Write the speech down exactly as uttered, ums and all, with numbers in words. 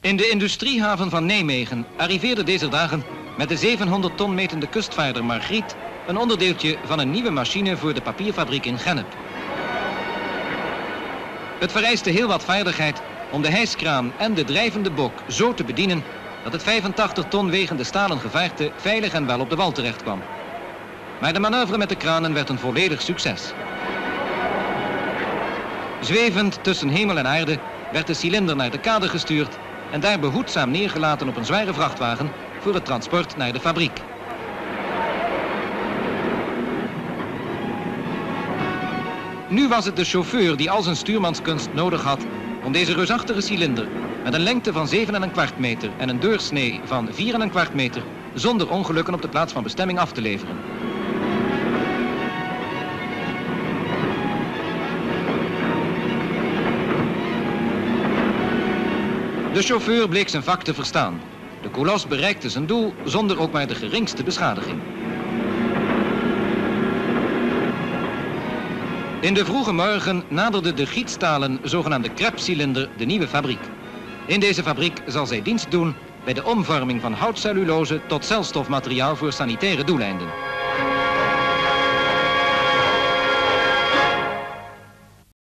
In de industriehaven van Nijmegen arriveerde deze dagen met de zevenhonderd ton metende kustvaarder Margriet een onderdeeltje van een nieuwe machine voor de papierfabriek in Gennep. Het vereiste heel wat vaardigheid om de hijskraan en de drijvende bok zo te bedienen dat het vijfentachtig ton wegende stalen gevaarte veilig en wel op de wal terecht kwam. Maar de manoeuvre met de kranen werd een volledig succes. Zwevend tussen hemel en aarde werd de cilinder naar de kade gestuurd en daar behoedzaam neergelaten op een zware vrachtwagen voor het transport naar de fabriek. Nu was het de chauffeur die al zijn stuurmanskunst nodig had om deze reusachtige cilinder met een lengte van zeven en een kwart meter en een deursnee van vier en een kwart meter zonder ongelukken op de plaats van bestemming af te leveren. De chauffeur bleek zijn vak te verstaan. De kolos bereikte zijn doel zonder ook maar de geringste beschadiging. In de vroege morgen naderde de gietstalen zogenaamde crêpecilinder de nieuwe fabriek. In deze fabriek zal zij dienst doen bij de omvorming van houtcellulose tot celstofmateriaal voor sanitaire doeleinden.